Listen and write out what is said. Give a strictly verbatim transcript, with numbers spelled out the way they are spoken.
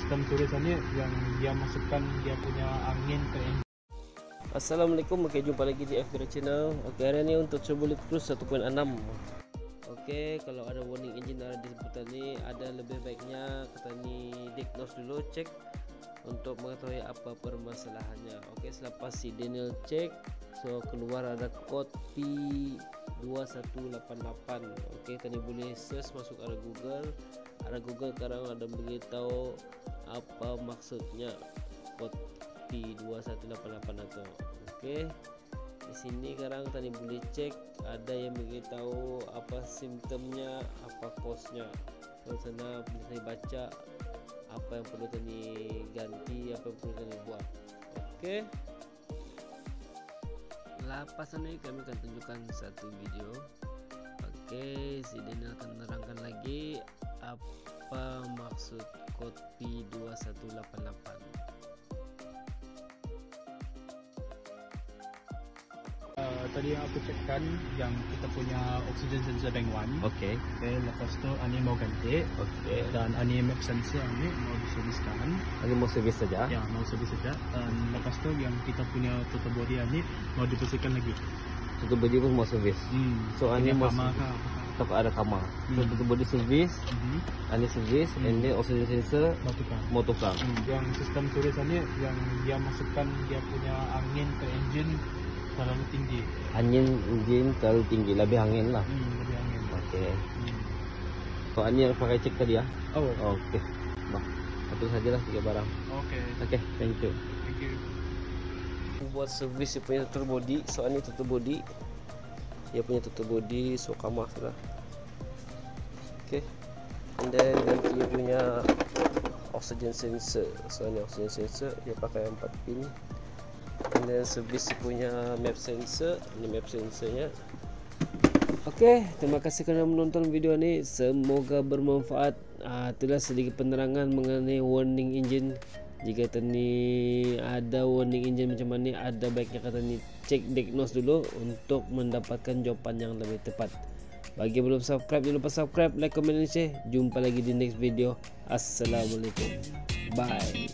sistem tulisannya yang dia masukkan dia punya angin ke engine. Assalamualaikum, oke jumpa lagi di F B R Channel. Oke, hari ini untuk Turbo Lead Plus satu titik enam. Oke, kalau ada warning engine ada di seputar ini, ada lebih baiknya kita ni diagnose dulu, cek untuk mengetahui apa permasalahannya. Oke, selepas si Daniel cek, so keluar ada kode P dua satu lapan lapan. Oke, tadi boleh search masuk ada Google. Ada Google sekarang ada beritahu apa maksudnya kode P dua satu lapan lapan itu. Oke, di sini sekarang tadi boleh cek ada yang beritahu apa simptomnya, apa cause-nya. Di sana bisa baca apa yang perlu tadi ganti, apa yang perlu tadi buat. Oke, lepasan ini kami akan tunjukkan satu video. Oke, si Daniel akan menerangkan lagi apa maksud kode P dua satu lapan lapan. Uh, tadi yang aku cekkan yang kita punya oxygen sensor bank one. Oke. Okay, lepas tu ani mau ganti. Oke. Dan ani map sensor ni mau diserviskan. Ini mau servis saja. Ya, mau servis saja. Dan lepas tu yang kita punya total body ani mau dibersihkan lagi. Total body pun mau servis. Hmm. So ani mau kamar ke tetap ada kamar. So Hmm. total body servis, Hmm. ani servis, Hmm. and then oxygen sensor Mau tukar. mau tukar. Hmm. Yang sistem tulisannya yang dia masukkan dia punya angin ke engine terlalu tinggi. Angin engine terlalu tinggi, lebih angin lah. Hmm, lebih angin. Oke. Hmm. So ani yang pakai cek tadi ya. Oh, Oke. Bah, satu sajalah tiga barang. okay. Oke, thank you. Thank you. Buat servis dia punya total body, so ini total body, dia punya total body, so kamar sudah. Oke, okay. And then ganti dia punya oxygen sensor, so ini oxygen sensor dia pakai empat pin. And then servis dia punya map sensor, ini map sensornya. Oke, okay, terima kasih kerana menonton video ini, semoga bermanfaat. Ah, itulah sedikit penerangan mengenai warning engine. Jika tadi ada warning engine macam ni, ada baiknya kata ni cek diagnose dulu untuk mendapatkan jawapan yang lebih tepat. Bagi belum subscribe, jangan lupa subscribe, like, comment, dan share. Jumpa lagi di next video. Assalamualaikum. Bye.